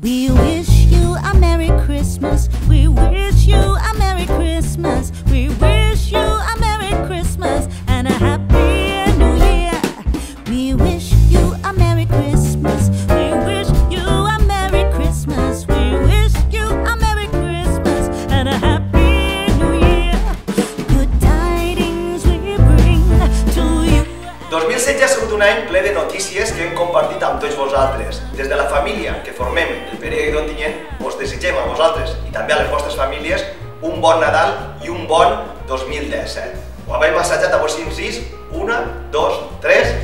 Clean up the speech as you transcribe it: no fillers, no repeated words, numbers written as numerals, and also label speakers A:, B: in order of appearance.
A: We wish you a Merry Christmas. We wish you a Merry Christmas. We wish you a Merry Christmas and a Happy New Year. We wish you a Merry Christmas. We wish you a Merry Christmas. We wish you a Merry Christmas and a Happy New Year. Good tidings we bring to you.
B: 2016 ha sigut un any ple de notícies que hem compartit amb tots vosaltres. Des de la família que formem el periòdic d'Ontinyent, us desitgem a vosaltres i també a les vostres famílies un bon Nadal i un bon 2017. Ho havem assajat a vos incís, 1, 2, 3...